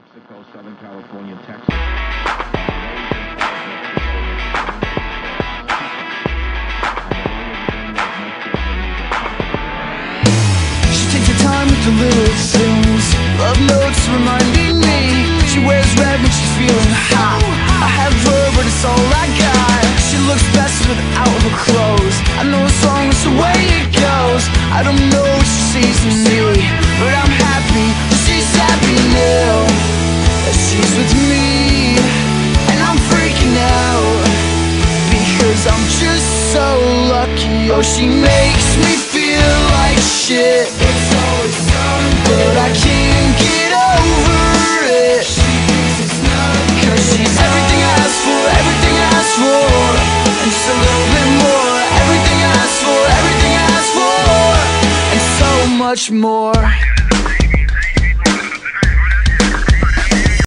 Mexico, Southern California, Texas. She takes her time with the little things. Love notes reminding me. She wears red when she's feeling hot. I have her, but it's all I got. She looks best without her clothes. I know a song is the way it goes. I don't know what she sees in me, but I'm happy. She's happy now that she's with me, and I'm freaking out because I'm just so lucky. Oh, she makes me feel like shit, but I can't get over it. Cause she's everything I asked for, everything I asked for, and just a little bit more. Everything I asked for, everything I asked for, and so much more.